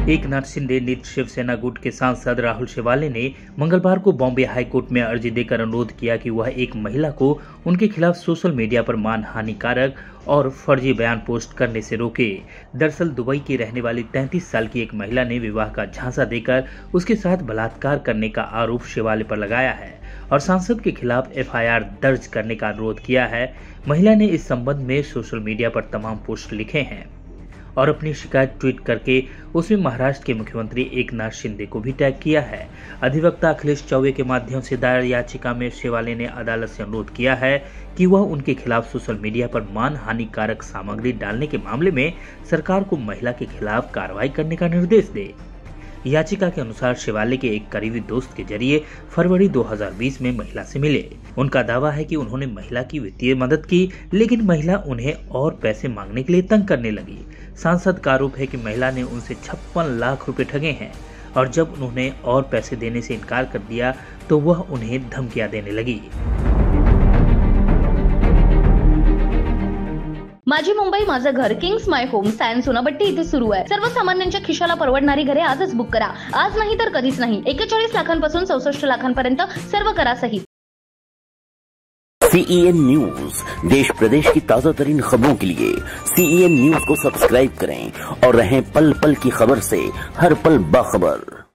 एकनाथ शिंदे नीत शिवसेना गुट के सांसद राहुल शेवाले ने मंगलवार को बॉम्बे हाई कोर्ट में अर्जी देकर अनुरोध किया कि वह एक महिला को उनके खिलाफ सोशल मीडिया पर मानहानिकारक और फर्जी बयान पोस्ट करने से रोके। दरअसल दुबई की रहने वाली 33 साल की एक महिला ने विवाह का झांसा देकर उसके साथ बलात्कार करने का आरोप शेवाले पर लगाया है और सांसद के खिलाफ FIR दर्ज करने का अनुरोध किया है। महिला ने इस संबंध में सोशल मीडिया पर तमाम पोस्ट लिखे हैं और अपनी शिकायत ट्वीट करके उसमें महाराष्ट्र के मुख्यमंत्री एकनाथ शिंदे को भी टैग किया है। अधिवक्ता अखिलेश चौबे के माध्यम से दायर याचिका में शेवाले ने अदालत से अनुरोध किया है कि वह उनके खिलाफ सोशल मीडिया पर मानहानिकारक सामग्री डालने के मामले में सरकार को महिला के खिलाफ कार्रवाई करने का निर्देश दे। याचिका के अनुसार शेवाले के एक करीबी दोस्त के जरिए फरवरी 2020 में महिला से मिले। उनका दावा है कि उन्होंने महिला की वित्तीय मदद की, लेकिन महिला उन्हें और पैसे मांगने के लिए तंग करने लगी। सांसद का आरोप है कि महिला ने उनसे 56 लाख रुपए ठगे हैं और जब उन्होंने और पैसे देने से इनकार कर दिया तो वह उन्हें धमकियां देने लगी। माझी मुंबई माझं घर kings my home Sion Sonapatti इथे सुरू आहे। सर्वसामान्यांच्या खिशाला परवडणारी घरे आजच बुक करा। आज नाही तर कधीच नाही। 41 लाखांपासून 64 लाखांपर्यंत सर्व करासहित। CEN न्यूज देश प्रदेश की ताजा तरीन खबरों के लिए CEN न्यूज को सब्सक्राइब करें और रहें पल पल की खबर से हर पल बाखबर।